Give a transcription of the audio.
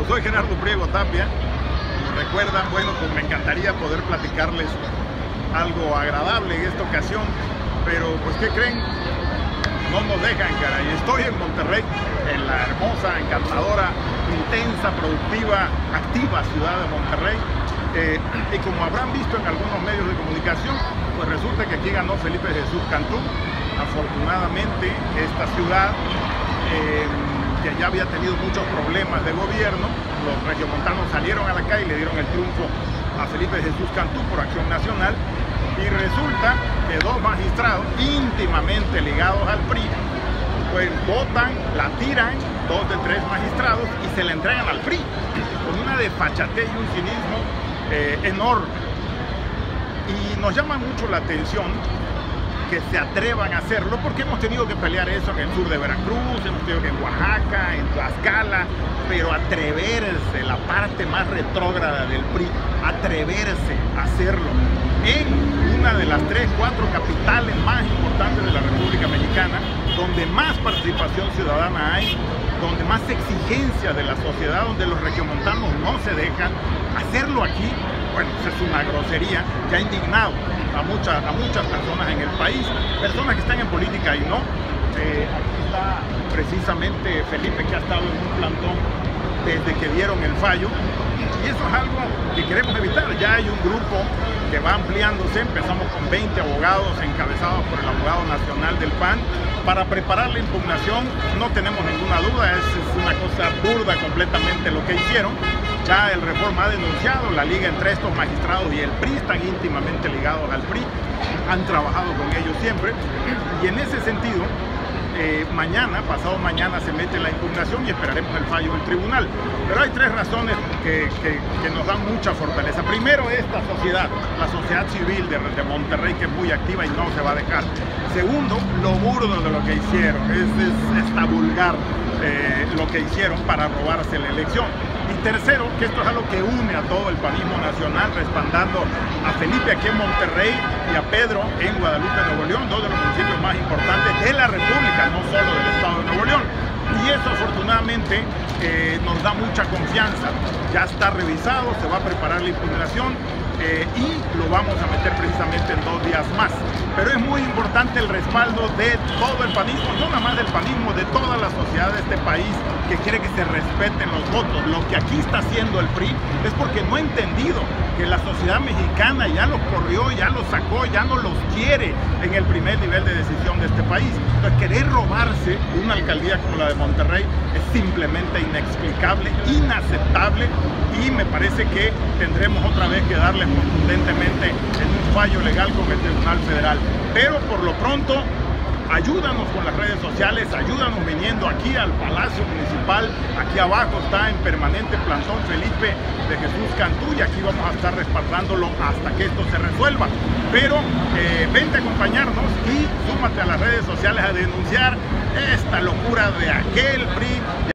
amigos, soy Gerardo Priego Tapia. Como recuerdan, bueno, pues me encantaría poder platicarles algo agradable en esta ocasión, pero pues ¿qué creen? No nos dejan, caray. Estoy en Monterrey, en la hermosa, encantadora, intensa, productiva, activa ciudad de Monterrey. Y como habrán visto en algunos medios de comunicación, pues resulta que aquí ganó Felipe Jesús Cantú. Afortunadamente esta ciudad, que ya había tenido muchos problemas de gobierno, los regiomontanos salieron a la calle y le dieron el triunfo a Felipe Jesús Cantú por Acción Nacional, y resulta que dos magistrados íntimamente ligados al PRI pues votan, la tiran, 2 de 3 magistrados, y se la entregan al PRI con una desfachatez y un cinismo enorme. Y nos llama mucho la atención que se atrevan a hacerlo, porque hemos tenido que pelear eso en el sur de Veracruz, hemos tenido que en Oaxaca, en Tlaxcala, pero atreverse, la parte más retrógrada del PRI, atreverse a hacerlo en una de las 3, 4 capitales más importantes de la República Mexicana, donde más participación ciudadana hay, donde más exigencia de la sociedad, donde los regiomontanos no se dejan, hacerlo aquí, bueno, pues es una grosería que ha indignado a muchas personas en el país, personas que están en política y no. Aquí está precisamente Felipe, que ha estado en un plantón desde que dieron el fallo, y eso es algo que queremos evitar. Ya hay un grupo que va ampliándose, empezamos con 20 abogados encabezados por el abogado nacional del PAN para preparar la impugnación. No tenemos ninguna duda, es una cosa burda completamente lo que hicieron. Ya el Reforma ha denunciado, la liga entre estos magistrados y el PRI están íntimamente ligados al PRI, han trabajado con ellos siempre, y en ese sentido mañana, pasado mañana, se mete la impugnación y esperaremos el fallo del tribunal. Pero hay 3 razones que nos dan mucha fortaleza. Primero, esta sociedad, la sociedad civil de Monterrey, que es muy activa y no se va a dejar. Segundo, lo burdo de lo que hicieron, es vulgar lo que hicieron para robarse la elección. Y tercero, que esto es algo que une a todo el panismo nacional, respaldando a Felipe aquí en Monterrey y a Pedro en Guadalupe, Nuevo León, 2 de los municipios más importantes de la República, no solo del estado de Nuevo León. Y eso afortunadamente nos da mucha confianza. Ya está revisado, se va a preparar la impugnación y lo vamos a meter precisamente en 2 días más. Pero es muy importante el respaldo de todo el panismo, no nada más del panismo, de toda la sociedad de este país, que quiere que se respeten los votos. Lo que aquí está haciendo el PRI es porque no ha entendido que la sociedad mexicana ya los corrió, ya los sacó, ya no los quiere en el primer nivel de decisión de este país. Entonces, querer robarse una alcaldía como la de Monterrey es simplemente inexplicable, inaceptable, y me parece que tendremos otra vez que darle contundentemente en un fallo legal con el Tribunal Federal. Pero por lo pronto, ayúdanos con las redes sociales, ayúdanos viniendo aquí al Palacio Municipal. Aquí abajo está en permanente plantón Felipe de Jesús Cantú, y aquí vamos a estar respaldándolo hasta que esto se resuelva. Pero vente a acompañarnos y súmate a las redes sociales a denunciar esta locura de aquel PRI.